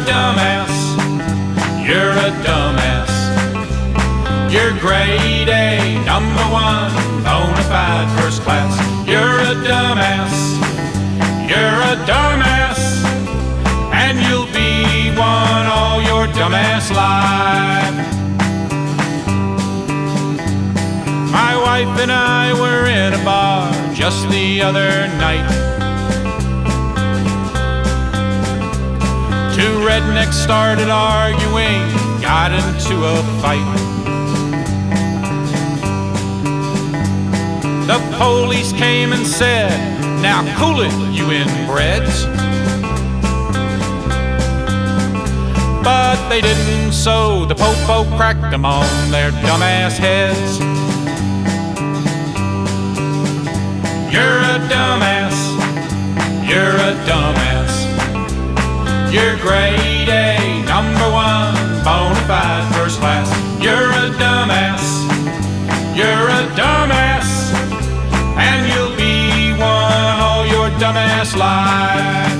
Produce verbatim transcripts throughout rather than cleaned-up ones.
dumbass. You're a dumbass. You're grade A, number one, bona fide first class. You're a dumbass. You're a dumbass. And you'll be one all your dumbass life. My wife and I were in a bar just the other night. Two rednecks started arguing, got into a fight. The police came and said, "Now cool it, you inbreds." But they didn't, so the popo cracked them on their dumbass heads. You're a dumbass. You're a dumbass. You're grade A, number one, bona fide first class. You're a dumbass. You're a dumbass. And you'll be one all your dumbass life.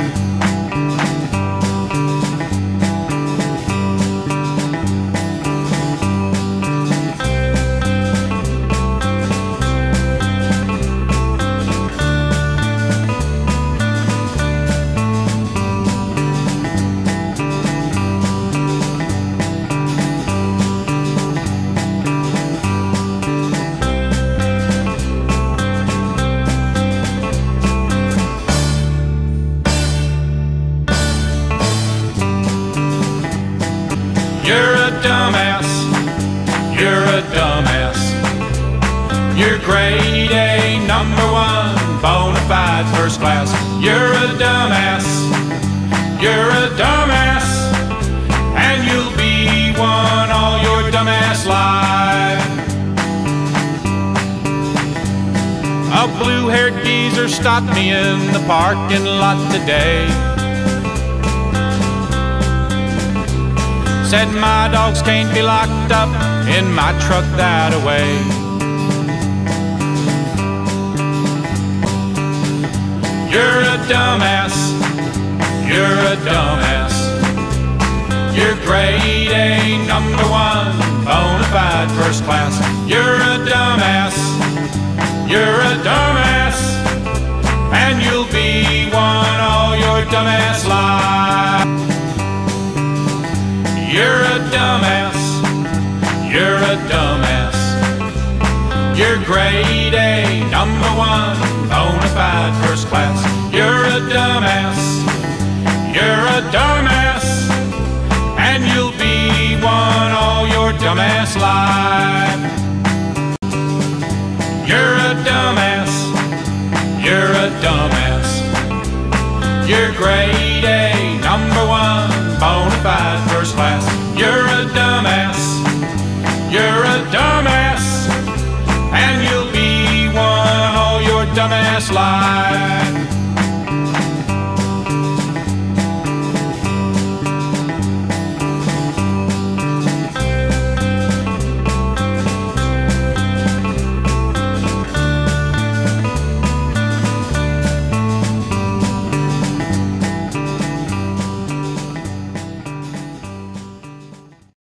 You're a dumbass. You're a dumbass. You're grade A, number one, bona fide first class. You're a dumbass. You're a dumbass. And you'll be one all your dumbass life. A blue-haired geezer stopped me in the parking lot today. Said my dogs can't be locked up in my truck that away. You're a dumbass. You're a dumbass. You're grade A, number one, bona fide first class. You're a dumbass. You're a dumbass. And you'll be one all your dumbass life. You're a dumbass. You're a dumbass. You're grade A, number one, bona fide first class. You're a dumbass. You're a dumbass. And you'll be one all your dumbass life. You're a dumbass. You're a dumbass. You're grade